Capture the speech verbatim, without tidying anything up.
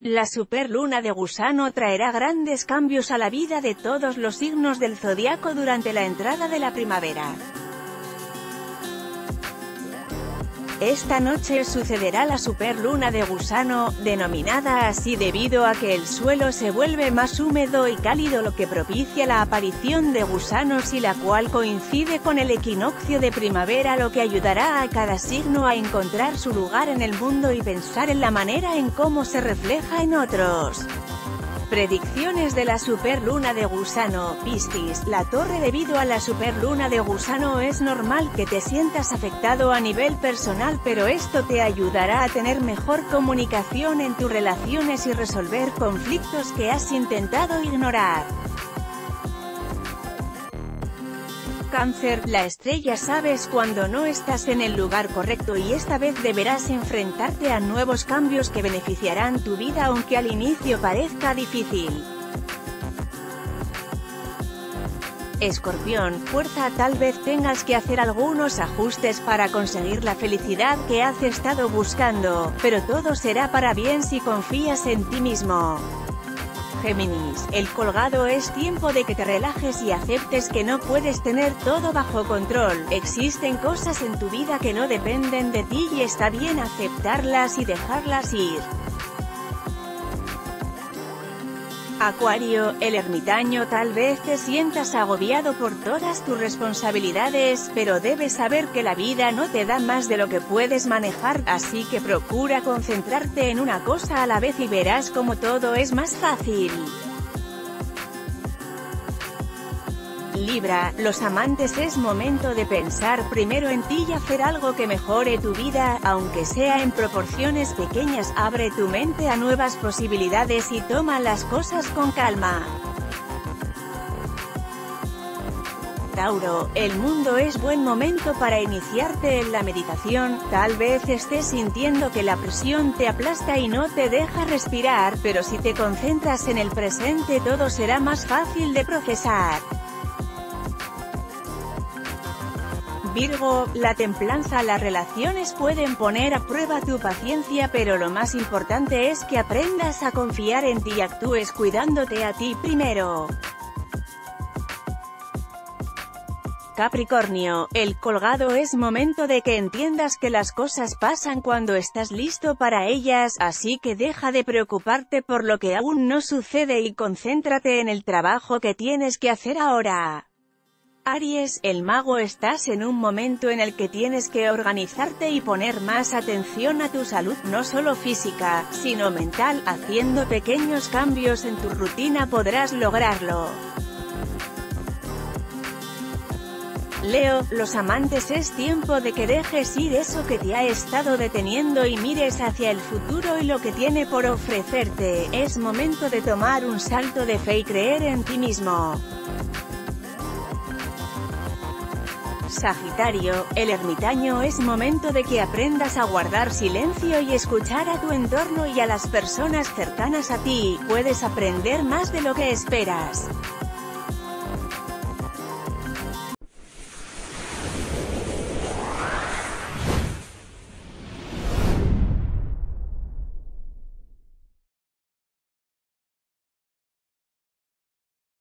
La superluna de Gusano traerá grandes cambios a la vida de todos los signos del zodiaco durante la entrada de la primavera. Esta noche sucederá la superluna de Gusano, denominada así debido a que el suelo se vuelve más húmedo y cálido, lo que propicia la aparición de gusanos y la cual coincide con el equinoccio de primavera, lo que ayudará a cada signo a encontrar su lugar en el mundo y pensar en la manera en cómo se refleja en otros. Predicciones de la superluna de Gusano. Piscis, la torre. Debido a la superluna de Gusano es normal que te sientas afectado a nivel personal, pero esto te ayudará a tener mejor comunicación en tus relaciones y resolver conflictos que has intentado ignorar. Cáncer, la estrella. Sabes cuando no estás en el lugar correcto y esta vez deberás enfrentarte a nuevos cambios que beneficiarán tu vida aunque al inicio parezca difícil. Escorpión, fuerza. Tal vez tengas que hacer algunos ajustes para conseguir la felicidad que has estado buscando, pero todo será para bien si confías en ti mismo. Géminis, el colgado. Es tiempo de que te relajes y aceptes que no puedes tener todo bajo control. Existen cosas en tu vida que no dependen de ti y está bien aceptarlas y dejarlas ir. Acuario, el ermitaño. Tal vez te sientas agobiado por todas tus responsabilidades, pero debes saber que la vida no te da más de lo que puedes manejar, así que procura concentrarte en una cosa a la vez y verás cómo todo es más fácil. Libra, los amantes. Es momento de pensar primero en ti y hacer algo que mejore tu vida, aunque sea en proporciones pequeñas. Abre tu mente a nuevas posibilidades y toma las cosas con calma. Tauro, el mundo. Es buen momento para iniciarte en la meditación. Tal vez estés sintiendo que la presión te aplasta y no te deja respirar, pero si te concentras en el presente todo será más fácil de procesar. Virgo, la templanza. Las relaciones pueden poner a prueba tu paciencia, pero lo más importante es que aprendas a confiar en ti y actúes cuidándote a ti primero. Capricornio, el colgado. Es momento de que entiendas que las cosas pasan cuando estás listo para ellas, así que deja de preocuparte por lo que aún no sucede y concéntrate en el trabajo que tienes que hacer ahora. Aries, el mago. Estás en un momento en el que tienes que organizarte y poner más atención a tu salud, no solo física, sino mental. Haciendo pequeños cambios en tu rutina podrás lograrlo. Leo, los amantes. Es tiempo de que dejes ir eso que te ha estado deteniendo y mires hacia el futuro y lo que tiene por ofrecerte. Es momento de tomar un salto de fe y creer en ti mismo. Sagitario, el ermitaño. Es momento de que aprendas a guardar silencio y escuchar a tu entorno y a las personas cercanas a ti. Puedes aprender más de lo que esperas.